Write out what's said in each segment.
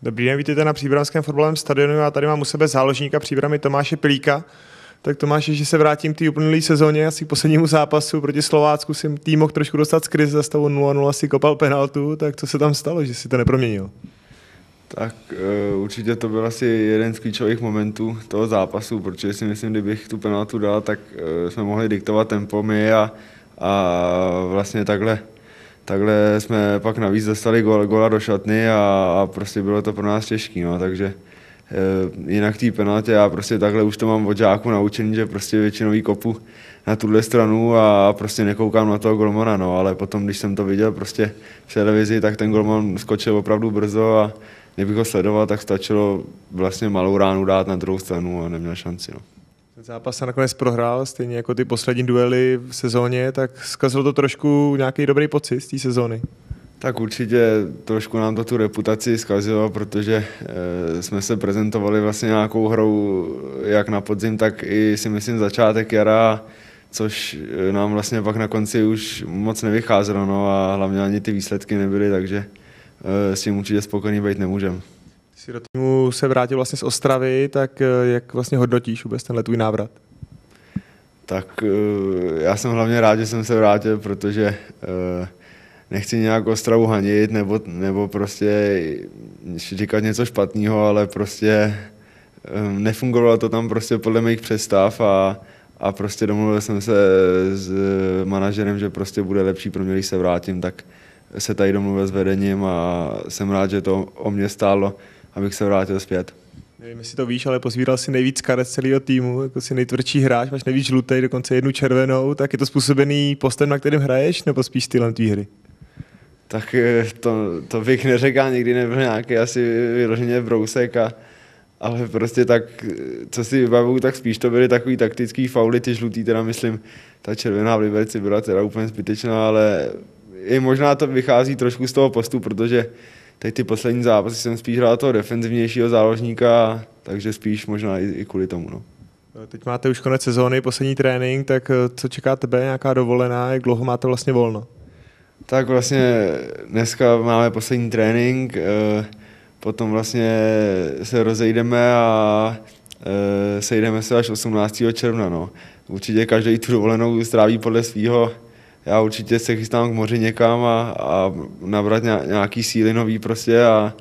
Dobrý den, vítejte na příbramském fotbalovém stadionu. Já tady mám u sebe záložníka Příbramy Tomáše Pilíka. Tak Tomáš, že se vrátím k té uplynulé sezóně, asi k poslednímu zápasu proti Slovácku, si tým mohl trošku dostat z krize, za stavu 0-0 si kopal penaltu, tak co se tam stalo, že si to neproměnil? Tak určitě to byl asi jeden z klíčových momentů toho zápasu, protože si myslím, kdybych tu penaltu dal, tak jsme mohli diktovat tempo my a vlastně takhle jsme pak navíc dostali góla do šatny a prostě bylo to pro nás těžký, no, takže jinak té penaltě já prostě takhle už to mám od žáků naučený, že prostě většinou kopu na tuhle stranu a prostě nekoukám na toho golmana, no, ale potom, když jsem to viděl prostě v televizi, tak ten golman skočil opravdu brzo a kdybych ho sledoval, tak stačilo vlastně malou ránu dát na druhou stranu a neměl šanci, no. Ten zápas se nakonec prohrál, stejně jako ty poslední duely v sezóně, tak zkazilo to trošku nějaký dobrý pocit z té sezóny? Tak určitě trošku nám to tu reputaci zkazilo, protože jsme se prezentovali vlastně nějakou hrou jak na podzim, tak i si myslím začátek jara, což nám vlastně pak na konci už moc nevycházelo, no, a hlavně ani ty výsledky nebyly, takže s tím určitě spokojený být nemůžeme. Jsi do týmu se vrátil vlastně z Ostravy, tak jak vlastně hodnotíš vůbec tenhle tvůj návrat? Tak já jsem hlavně rád, že jsem se vrátil, protože nechci nějak Ostravu hanit nebo prostě říkat něco špatného, ale prostě nefungovalo to tam prostě podle mých představ a prostě domluvil jsem se s manažerem, že prostě bude lepší pro mě, když se vrátím, tak se tady domluvil s vedením a jsem rád, že to o mě stálo, abych se vrátil zpět. Nevím, jestli to víš, ale pozbíral si nejvíc karet celého týmu, jako si nejtvrdší hráč, máš nejvíc žlutej, dokonce jednu červenou, tak je to způsobený postem, na kterým hraješ, nebo spíš stylem tvý hry? Tak to bych neřekl, nikdy nebyl nějaký asi vyloženě brousek, ale prostě tak, co si vybavuju, tak spíš to byly takový taktický fauly, ty žlutý, teda myslím, ta červená v Liberci byla teda úplně zbytečná, ale i možná to vychází trošku z toho postu, protože teď ty poslední zápasy jsem spíš hrál toho defenzivnějšího záložníka, takže spíš možná i kvůli tomu. No. Teď máte už konec sezóny, poslední trénink, tak co čeká tebe, nějaká dovolená, jak dlouho máte vlastně volno? Tak vlastně dneska máme poslední trénink, potom vlastně se rozejdeme a sejdeme se až 18. června. No. Určitě každý tu dovolenou stráví podle svýho. Já určitě se chystám k moři někam a nabrat nějaký síly nový prostě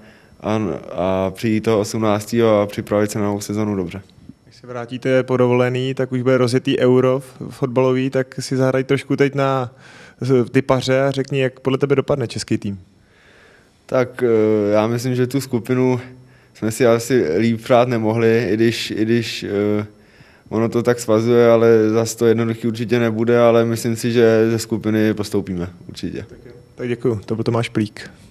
a přijít toho 18. a připravit se na novou sezonu dobře. Když se vrátíte po dovolený, tak už bude rozjetý Euro fotbalový, tak si zahraj trošku teď na ty paře a řekni, jak podle tebe dopadne český tým. Tak já myslím, že tu skupinu jsme si asi líp přát nemohli, i když ono to tak svazuje, ale zase to jednoduchý určitě nebude, ale myslím si, že ze skupiny postoupíme určitě. Tak děkuju, to byl Tomáš Pilík.